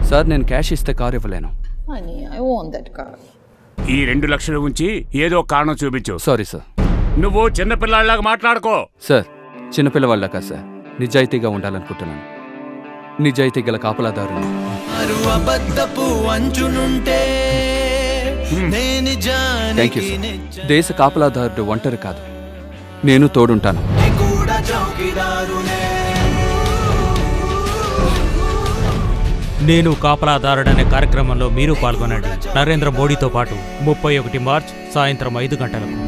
Sir నేను cash ఇస్తే car ఇవ్వలేను. ఈ 2 లక్షలు ఉంచి ఏదో కారణం చూపించు. Sorry sir. నువ్వు చిన్నపిల్లాడిలాగా మాట్లాడుకో. సార్ చిన్నపిల్లవాళ్ళ కాదు సార్, నిజాయితీగా ఉండాలనుకుంటున్నాను. నిజాయితీ గల కాపలాదారుని. Thank you sir. దేశ కాపలాదారుడు ఒంటరి కాదు, నేను తోడుంటాను. నేను కాపలాదారుడనే కార్యక్రమంలో మీరు పాల్గొనండి. నరేంద్ర మోడీతో పాటు 31 మార్చ్ సాయంత్రం 5 గంటలకు.